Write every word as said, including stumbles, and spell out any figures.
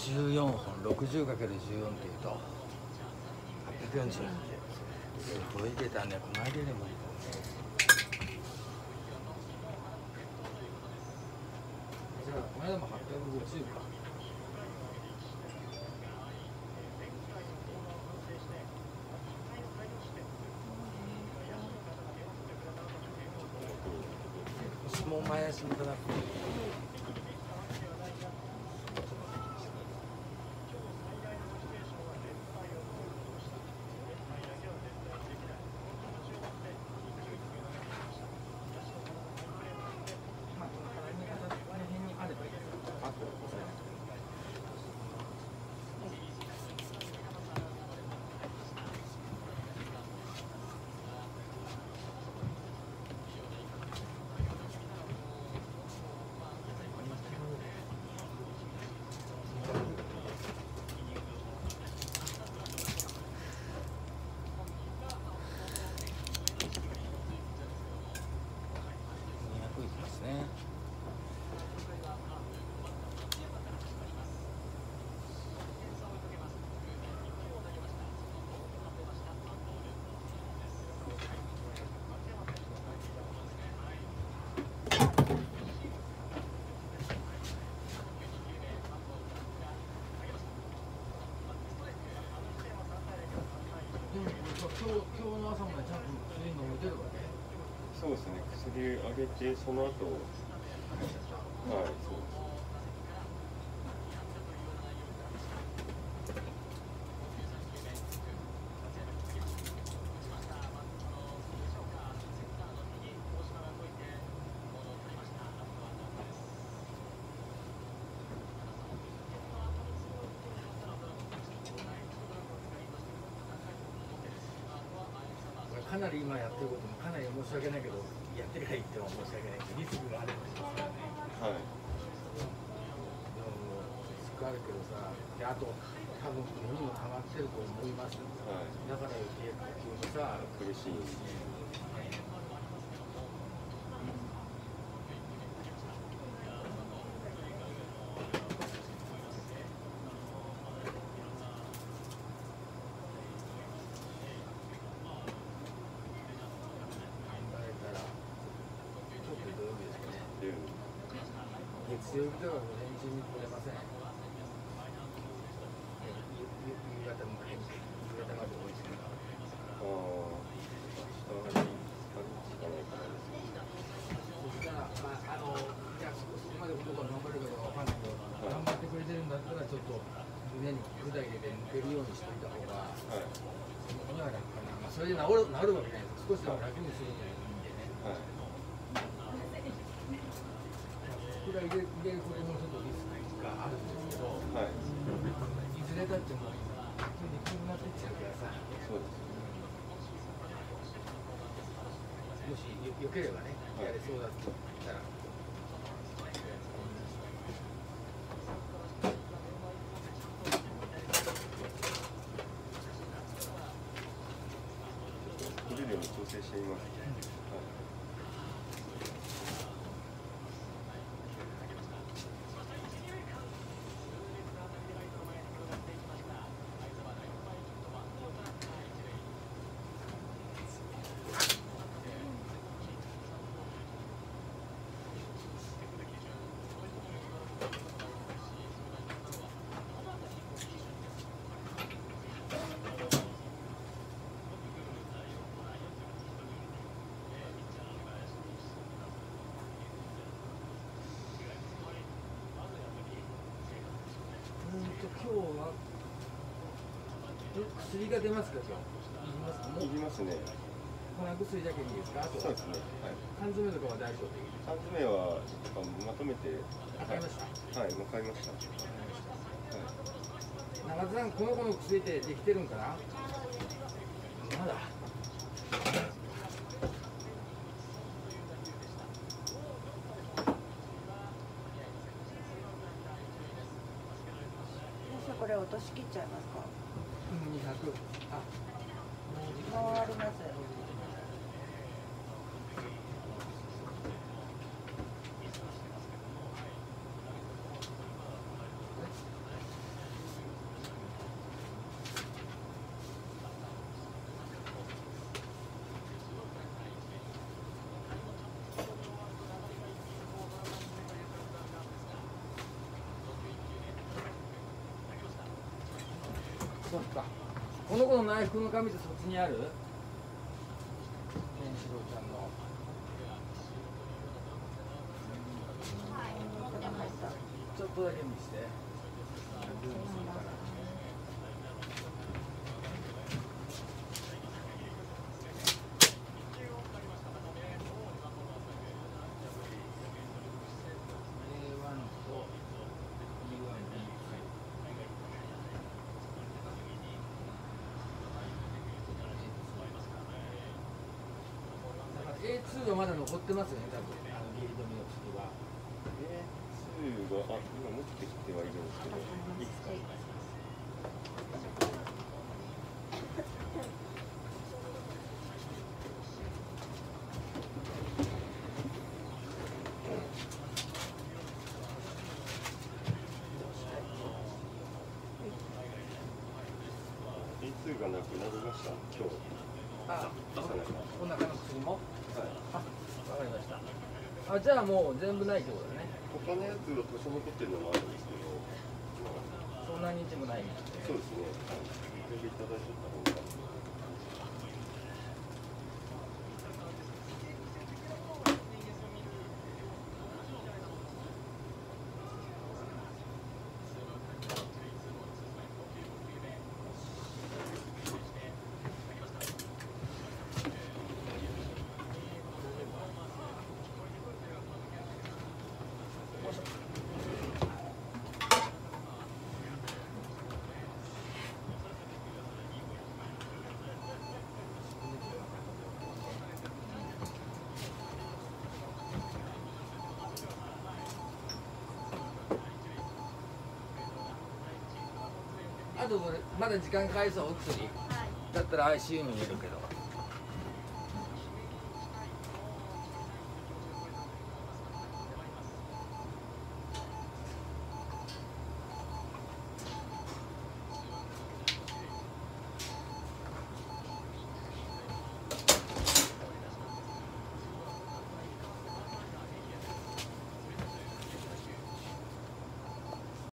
じゅうよんほん ろくじゅうかけるじゅうよん っていうとはっぴゃくよんじゅう。これいけたね、この間でもいいかもね。じゃあこの間もはっぴゃくごじゅうか。もう前足もかなくて。今日、今日の朝までちゃんと薬飲めてるわけ？ そうですね、薬あげて、その後、はい、そうです。 かなり今やってることもかなり申し訳ないけど、やってるから言っても申し訳ないけど、リスクがあるんですからね。 はい。 リスクあるけどさ、であと多分無理も溜まってると思います。はい、だから余計急にさ、 苦しい。 月曜日とか午前中に来れません。夕方も夕方までおいしいから。 ああ、明日にしかないからですね。 そしたら、まあ、あの、じゃあそこまで僕は頑張れるかわかんないけど、はい、頑張ってくれてるんだったら、ちょっと胸に管入れて抜けるようにしておいた方が、はい、そのには楽かな。まあ、それで治る、治るわけないです。少しでも楽にするという意味でね。はい。入れることもちょっとリスクがあるんですけど、はい、いずれだってもうできなくなっていっちゃうからさ。そうです、もしよければね、やれそうだったら。 これでも調整してみます。 今日は薬が出ますか？今いりますか？ いりますね。 鼻薬だけにいいですか？あとそうですね。はい。 缶詰とかは大丈夫？ 缶詰はまとめて買いました。 はい、もう買いました。 はい。中田さん、この子の薬ってできてるんかな？まだ。 これ落としきっちゃいますか？ うん、にひゃく。あ、 時間はあります。 そっか。この子の内服の紙ってそっちにある？ケンシロウちゃんの。ちょっとだけ見して。ルームするから。エーツー はまだ残ってますよね、多分あのゲリ止めの式は。 エーツー が、あ、今持ってきてはいるんですけど、いつか。エーツー がなくなりました、今日。 あ、お腹の薬も。 はい、 あ、わかりました。あ、じゃあもう全部ないってことだね。 他のやつは多少残ってるのもあるんですけど、 そんなに日もないんで。 そうですね。全部いただいてた方が。あとまだ時間かかりそう、お薬。だったら アイシーユー に入れるけど。